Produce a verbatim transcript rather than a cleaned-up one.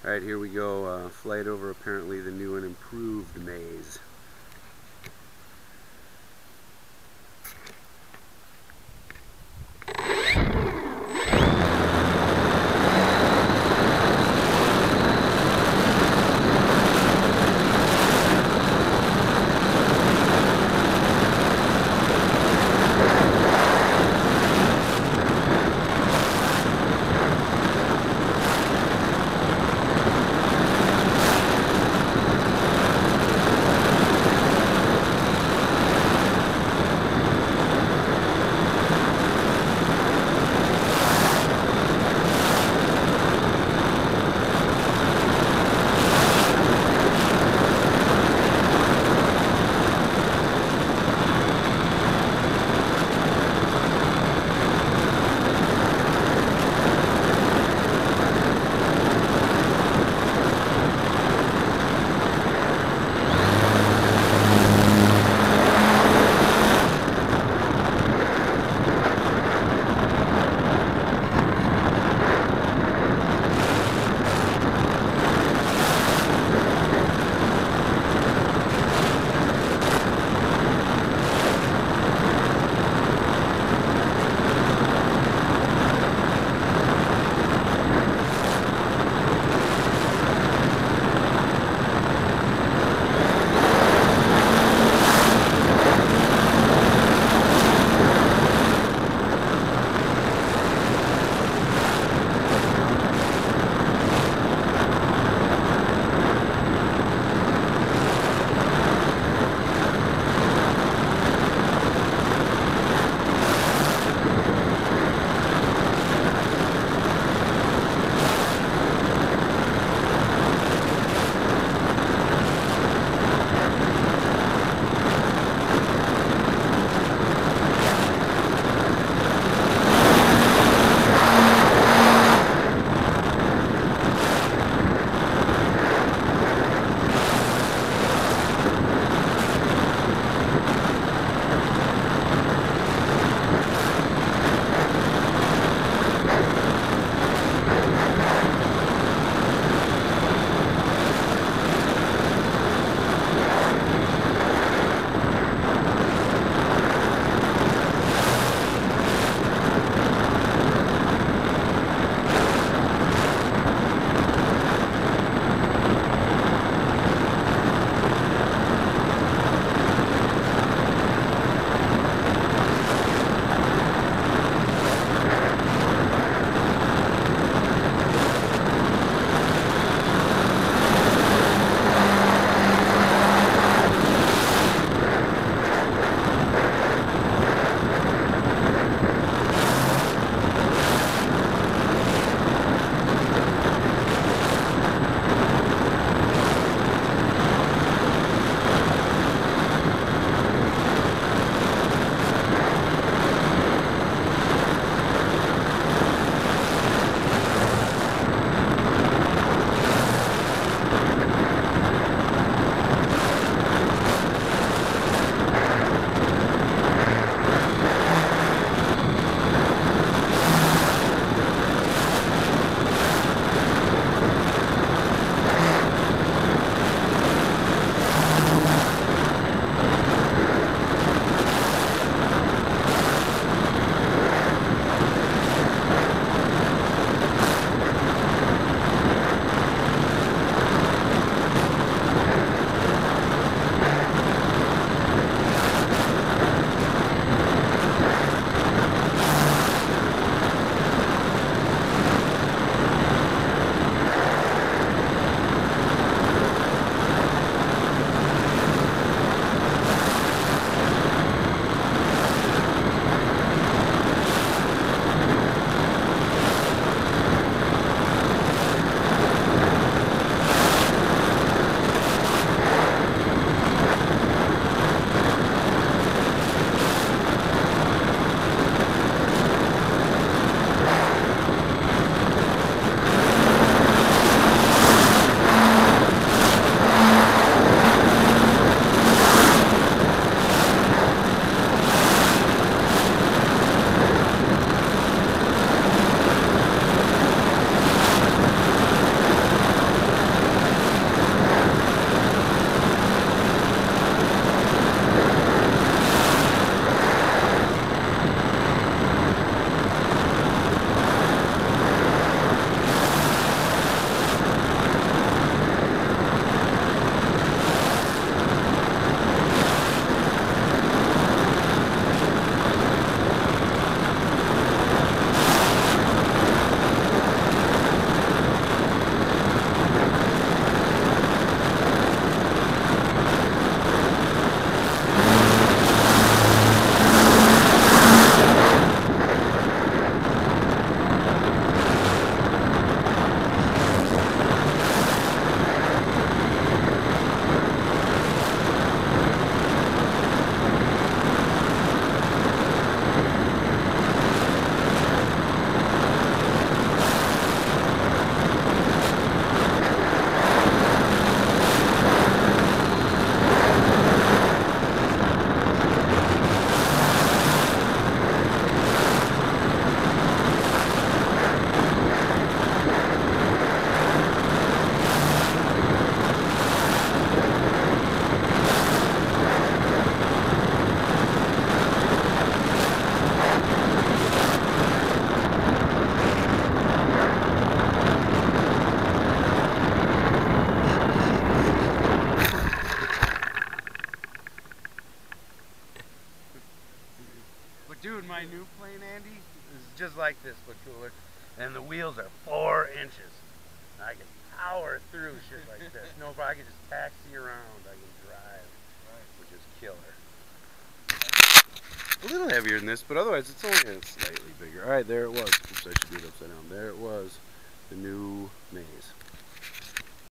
Alright, here we go. Uh, flight over apparently the new and improved maze. Dude, my new plane, Andy, is just like this, but cooler. And the wheels are four inches. I can power through shit like this. No, but I can just taxi around. I can drive, which is killer. A little heavier than this, but otherwise it's only slightly bigger. Alright, there it was. Oops, I should do it upside down. There it was. The new Maze.